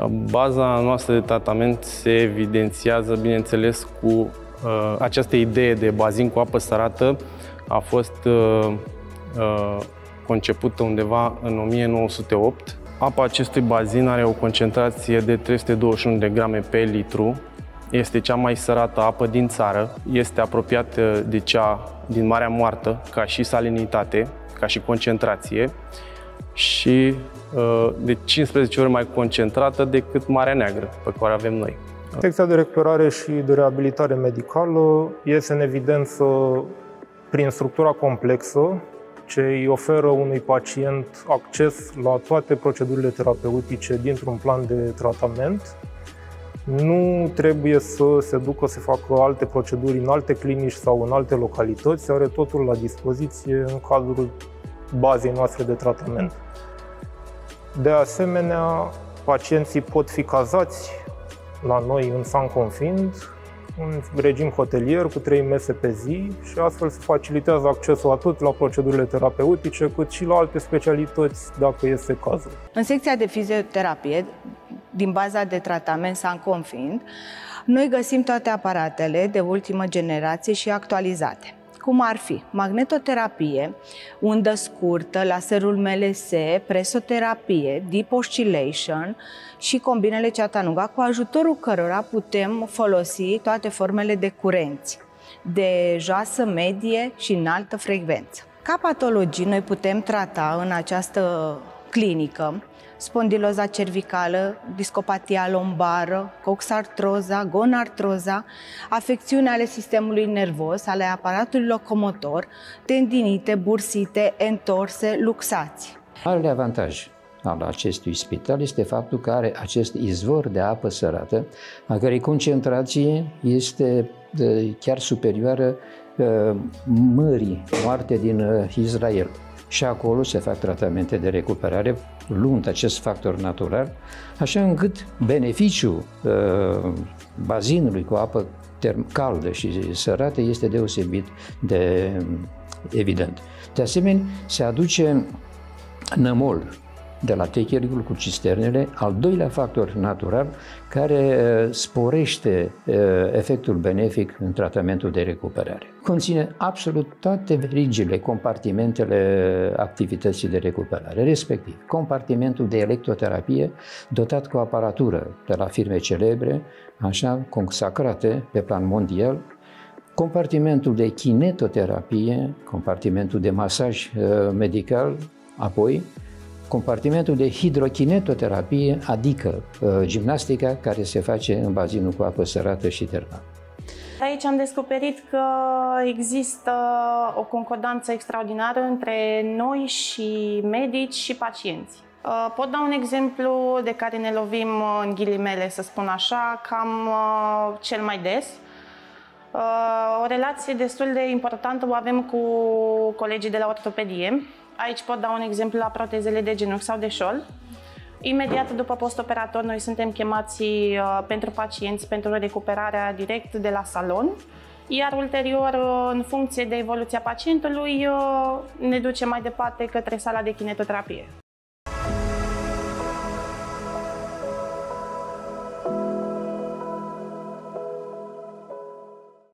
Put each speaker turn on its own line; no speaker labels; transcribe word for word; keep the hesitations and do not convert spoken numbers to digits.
Baza noastră de tratament se evidențiază, bineînțeles, cu uh, această idee de bazin cu apă sărată. A fost uh, uh, concepută undeva în o mie nouă sute opt. Apa acestui bazin are o concentrație de trei sute douăzeci și unu de grame pe litru. Este cea mai sărată apă din țară. Este apropiată de cea din Marea Moartă, ca și salinitate, ca și concentrație, și de cincisprezece ori mai concentrată decât Marea Neagră, pe care avem noi.
Secția de recuperare și de reabilitare medicală iese în evidență prin structura complexă ce îi oferă unui pacient acces la toate procedurile terapeutice dintr-un plan de tratament. Nu trebuie să se ducă să facă alte proceduri în alte clinici sau în alte localități, are totul la dispoziție în cadrul bazei noastre de tratament. De asemenea, pacienții pot fi cazați la noi în San Confind, în regim hotelier, cu trei mese pe zi, și astfel se facilitează accesul atât la procedurile terapeutice, cât și la alte specialități, dacă este cazul.
În secția de fizioterapie, din baza de tratament San Confind, noi găsim toate aparatele de ultimă generație și actualizate, cum ar fi magnetoterapie, undă scurtă, laserul M L S, presoterapie, deep oscillation și combinele Chattanooga, cu ajutorul cărora putem folosi toate formele de curenți, de joasă, medie și înaltă frecvență. Ca patologii, noi putem trata în această clinică spondiloza cervicală, discopatia lombară, coxartroza, gonartroza, afecțiuni ale sistemului nervos, ale aparatului locomotor, tendinite, bursite, entorse, luxații.
Marele avantaj al acestui spital este faptul că are acest izvor de apă sărată, a cărei concentrație este chiar superioară Mării Moarte din Israel. Și acolo se fac tratamente de recuperare, luând acest factor natural, așa încât beneficiul uh, bazinului cu apă caldă și sărată este deosebit de evident. De asemenea, se aduce nămol de la techiericul cu cisternele, al doilea factor natural care sporește efectul benefic în tratamentul de recuperare. Conține absolut toate verigile, compartimentele activității de recuperare, respectiv compartimentul de electroterapie dotat cu aparatură de la firme celebre, așa consacrate pe plan mondial, compartimentul de kinetoterapie, compartimentul de masaj medical, apoi compartimentul de hidrokinetoterapie, adică uh, gimnastica care se face în bazinul cu apă sărată și termală.
Aici am descoperit că există o concordanță extraordinară între noi și medici și pacienți. Uh, pot da un exemplu de care ne lovim în ghilimele, să spun așa, cam uh, cel mai des. Uh, o relație destul de importantă o avem cu colegii de la ortopedie. Aici pot da un exemplu la protezele de genunchi sau de șol. Imediat după postoperator, noi suntem chemați uh, pentru pacienți pentru recuperarea direct de la salon, iar ulterior, uh, în funcție de evoluția pacientului, uh, ne ducem mai departe către sala de kinetoterapie.